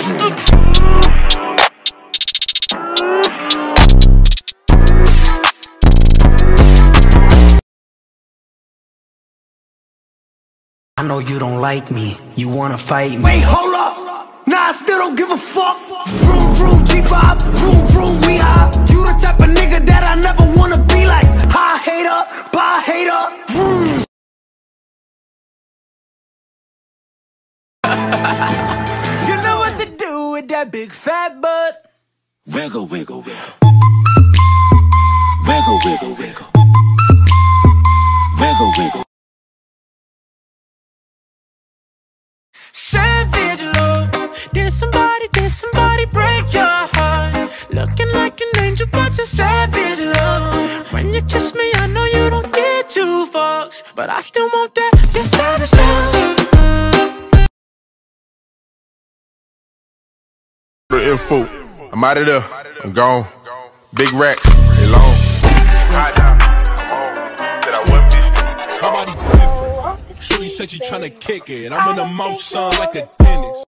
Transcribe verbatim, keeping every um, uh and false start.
I know you don't like me, you wanna fight me. Wait, hold up! Nah, I still don't give a fuck. Vroom, vroom, G five, vroom, vroom, we high. You the type of nigga that I never wanna be like. High hater, bye hater, vroom. You know what to do with that big fat butt. Wiggle, wiggle, wiggle. Wiggle, wiggle, wiggle. Wiggle, wiggle. Savage love. Did somebody, did somebody break your heart? Looking like an angel, but you're savage love. When you kiss me, I know you don't get two fucks, but I still want that, your savage love. The info, I'm out of there, I'm gone. Big racks, they long. Right now, I'm home. Did I whip this? My body different. Shorty said she tryna kick it. I'm in the mouth, son, like a dentist.